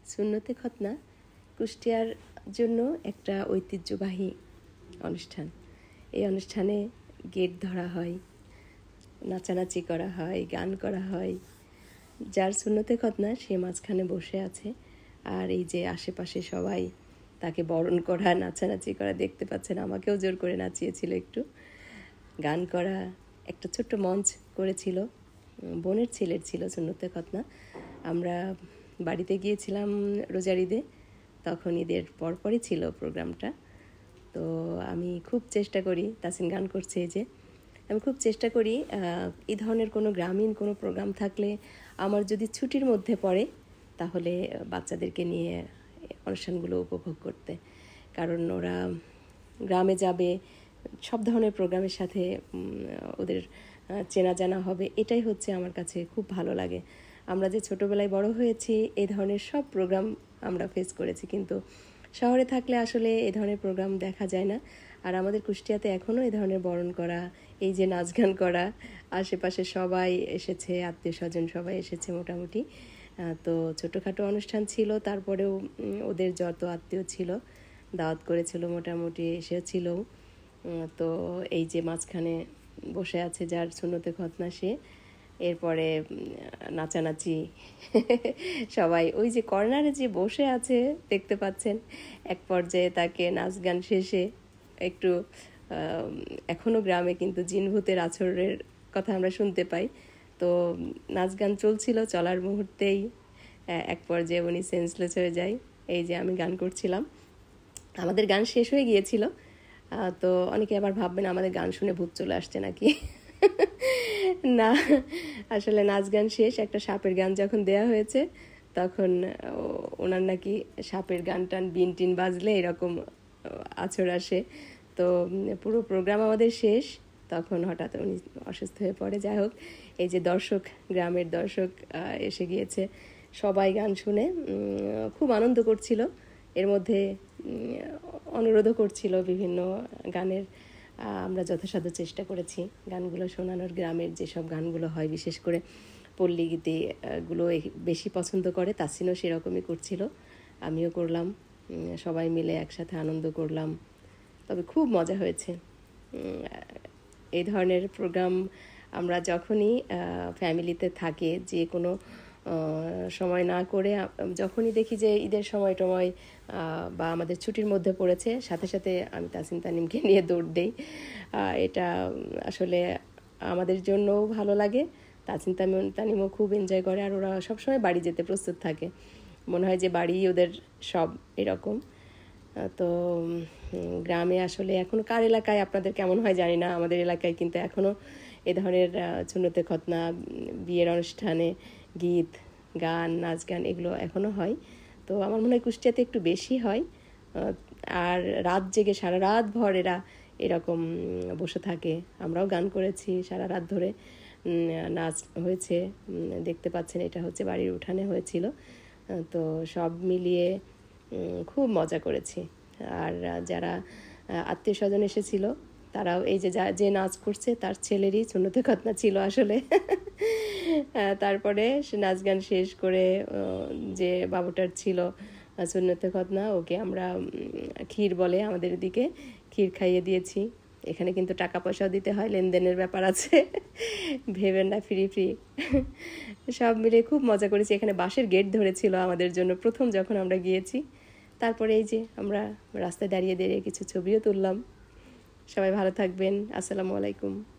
সুন্নতে খতনা কুষ্টিয়ার জন্য একটা ঐতিহ্যবাহী অনুষ্ঠান। এই অনুষ্ঠানে গেট ধরা হয়, নাচানাচি করা হয়, গান করা হয়। যার সুন্নতে খতনা সে মাঝখানে বসে আছে, আর এই যে আশেপাশে সবাই তাকে বরণ করা, নাচানাচি করা দেখতে পাচ্ছেন। আমাকেও জোর করে নাচিয়েছিল, একটু গান করা, একটা ছোট্ট মঞ্চ করেছিল। বোনের ছেলের ছিল সুন্নতে খতনা। আমরা বাড়িতে গিয়েছিলাম রোজার ঈদে, তখন ঈদের পরপরই ছিল প্রোগ্রামটা। তো আমি খুব চেষ্টা করি, তাসিন গান করছে এই যে, আমি খুব চেষ্টা করি এই ধরনের কোনো গ্রামীণ কোনো প্রোগ্রাম থাকলে আমার যদি ছুটির মধ্যে পড়ে তাহলে বাচ্চাদেরকে নিয়ে অনুষ্ঠানগুলো উপভোগ করতে। কারণ ওরা গ্রামে যাবে, সব ধরনের প্রোগ্রামের সাথে ওদের চেনা জানা হবে, এটাই হচ্ছে আমার কাছে খুব ভালো লাগে। আমরা যে ছোটোবেলায় বড় হয়েছি এই ধরনের সব প্রোগ্রাম আমরা ফেস করেছি, কিন্তু শহরে থাকলে আসলে এই ধরনের প্রোগ্রাম দেখা যায় না। আর আমাদের কুষ্টিয়াতে এখনও এই ধরনের বরণ করা, এই যে নাচ গান করা, আশেপাশে সবাই এসেছে, আত্মীয় স্বজন সবাই এসেছে মোটামুটি। তো ছোটোখাটো অনুষ্ঠান ছিল, তারপরেও ওদের যত আত্মীয় ছিল দাওয়াত করেছিল, মোটামুটি এসেছিল। তো এই যে মাঝখানে বসে আছে যার সুন্নতে খতনা সে, এরপরে নাচানাচি সবাই ওই যে কর্নারে যে বসে আছে দেখতে পাচ্ছেন। এক পর্যায়ে তাকে নাচ গান শেষে একটু এখনও গ্রামে কিন্তু জিনভূতের আছরের কথা আমরা শুনতে পাই। তো নাচ গান চলছিল, চলার মুহূর্তেই এক পর্যায়ে উনি সেন্সলেস হয়ে যায়। এই যে আমি গান করছিলাম, আমাদের গান শেষ হয়ে গিয়েছিল। তো অনেকে আবার ভাববেন আমাদের গান শুনে ভূত চলে আসছে নাকি। না, আসলে নাচ গান শেষ, একটা সাপের গান যখন দেয়া হয়েছে তখন ওনার নাকি সাপের গান টান বিন টিন বাজলে এরকম আছর আসে। তো পুরো প্রোগ্রাম আমাদের শেষ, তখন হঠাৎ উনি অসুস্থ হয়ে পড়ে। যাই হোক, এই যে দর্শক, গ্রামের দর্শক এসে গিয়েছে, সবাই গান শুনে খুব আনন্দ করছিল। এর মধ্যে অনুরোধও করছিল বিভিন্ন গানের। আমরা যথাসাধ্য চেষ্টা করেছি গানগুলো শোনানোর। গ্রামের যেসব গানগুলো হয়, বিশেষ করে পল্লী গীতিগুলো বেশি পছন্দ করে, তাসিনও সেরকমই করছিল, আমিও করলাম, সবাই মিলে একসাথে আনন্দ করলাম। তবে খুব মজা হয়েছে। এই ধরনের প্রোগ্রাম আমরা যখনই ফ্যামিলিতে থাকে, যে কোনো সময় না করে যখনই দেখি যে ঈদের সময় টময় বা আমাদের ছুটির মধ্যে পড়েছে, সাথে সাথে আমি তাসিন তানিমকে নিয়ে দৌড় দেই। এটা আসলে আমাদের জন্যও ভালো লাগে, তাসিন তানিমও খুব এনজয় করে, আর ওরা সবসময় বাড়ি যেতে প্রস্তুত থাকে। মনে হয় যে বাড়ি ওদের সব এরকম। তো গ্রামে আসলে এখনও কার এলাকায় আপনাদের কেমন হয় জানি না, আমাদের এলাকায় কিন্তু এখনও এ ধরনের সুন্নতে খতনা, বিয়ের অনুষ্ঠানে গীত গান, নাচ গান এগুলো এখনও হয়। তো আমার মনে হয় কুষ্টিয়াতে একটু বেশি হয়। আর রাত জেগে সারা রাত ভর এরা এরকম বসে থাকে। আমরাও গান করেছি সারা রাত ধরে, নাচ হয়েছে, দেখতে পাচ্ছেন এটা হচ্ছে বাড়ির উঠানে হয়েছিল। তো সব মিলিয়ে খুব মজা করেছি। আর যারা আত্মীয় স্বজন এসেছিল তারাও এই যে নাচ করছে তার ছেলেরই সুন্নতে খতনা ছিল আসলে। তারপরে সে নাচ গান শেষ করে যে বাবুটার ছিল সুন্নতে খতনা, ওকে আমরা ক্ষীর বলে আমাদের দিকে, ক্ষীর খাইয়ে দিয়েছি। এখানে কিন্তু টাকা পয়সাও দিতে হয়, লেনদেনের ব্যাপার আছে, ভেবেন না ফ্রি ফ্রি। সব মিলে খুব মজা করেছি। এখানে বাঁশের গেট ধরেছিল আমাদের জন্য প্রথম যখন আমরা গিয়েছি। তারপরে এই যে আমরা রাস্তায় দাঁড়িয়ে দাঁড়িয়ে কিছু ছবিও তুললাম। সবাই ভালো থাকবেন, আসসালামু আলাইকুম।